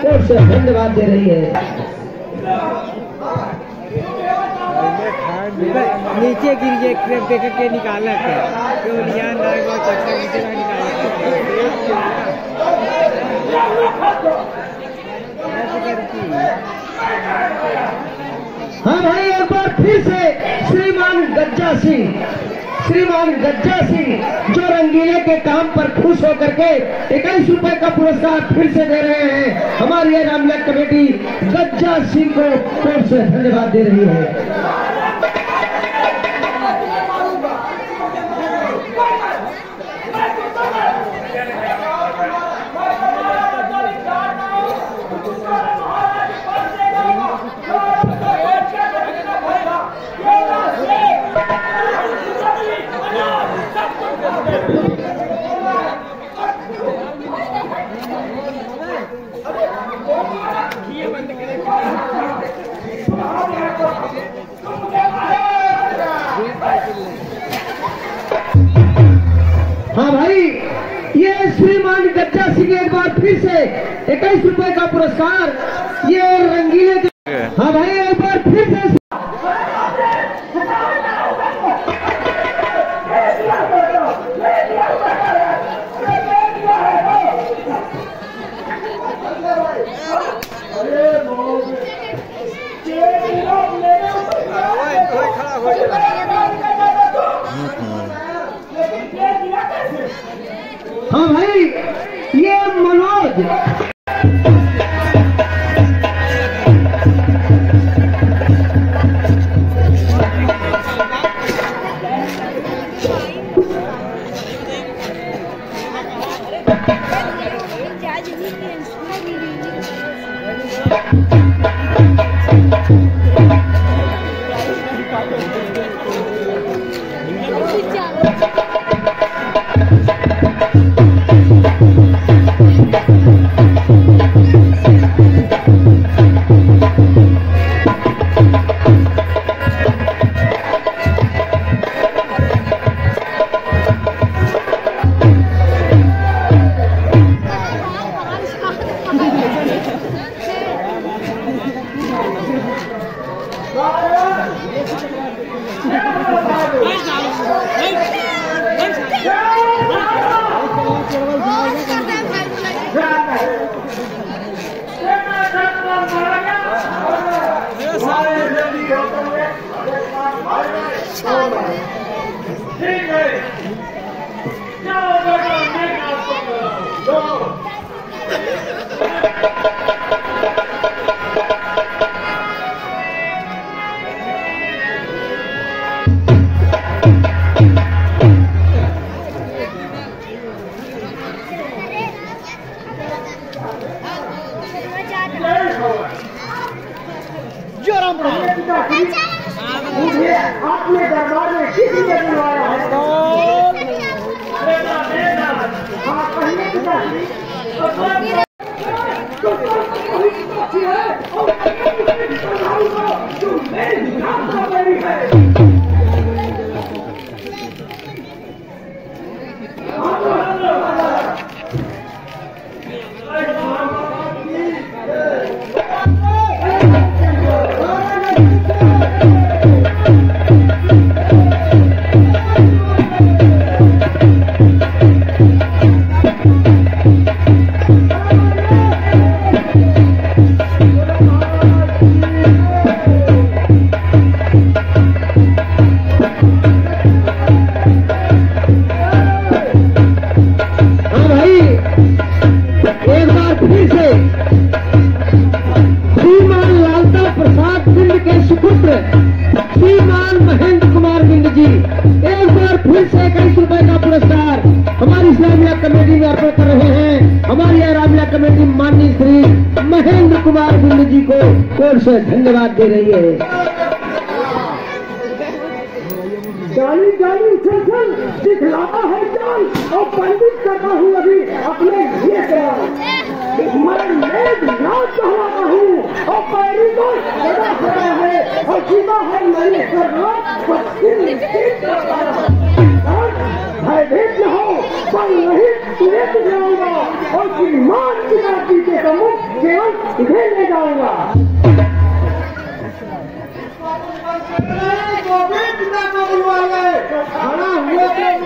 और से धन्यवाद दे रही है। नीचे गिर गए क्रेप देख के निकाला क्या हाँ भाई, एक बार फिर से श्रीमान गज्जा सिंह जो रंगीले के काम पर खुश होकर के 21 रुपए का पुरस्कार फिर से दे रहे हैं। हमारी रामलीला कमेटी गज्जा सिंह को फिर से धन्यवाद दे रही है। हाँ भाई, ये श्रीमान गज्जा सिंह एक बार फिर से 21 रुपए का पुरस्कार ये रंगीले। हाँ भाई, एक बार फिर से हाँ भाई, ये मनोज आपने दरबार में किसी ने बुलाया है से धन्यवाद दे रही है। जाली जाली चल दिखलाता है जान और पंडित करता हूँ अभी अपने लिए मैं नाच कहलाता हूँ और पैरी को बड़ा खड़ा है और जीता है मेरे भयभीत न हो पर नहीं तुरंत जाऊंगा और श्रीमान की बात के प्रमुख केवल इधर ले जाऊंगा। पिता को बुलवा ले, खड़ा हुए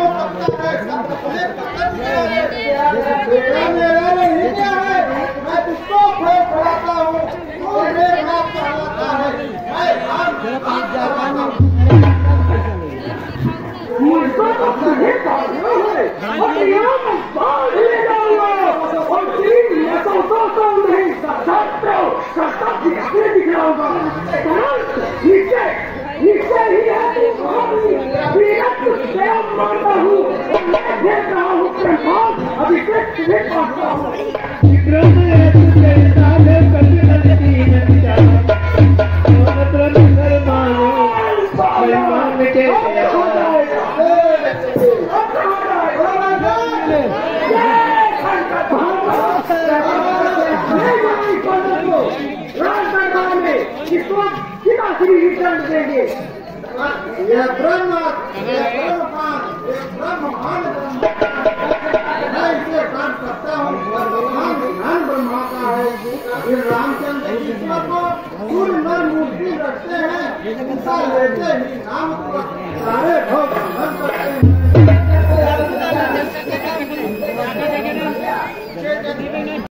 मेरा नहीं क्या है, मैं तुझको खोल पढ़ाता हूँ, तू मेरे बाप पढ़ाता है, मुझको तो तुझे पागल है और यहाँ मैं बाढ़ ले जाऊंगा और तीन तो नहीं सत्ता दिखलाऊंगा। नीचे ही है मानता हूँ, मैं देख रहा हूँ प्रभाव अभिषेक तुम्हें पाता हूँ। देंगे यह ब्रह्म मैं इसे काम करता हूँ। ध्यान ब्रह्मा का है। ये रामचंद्र ईश्वर को पूर्ण मूर्ति रखते हैं, लेते ही नाम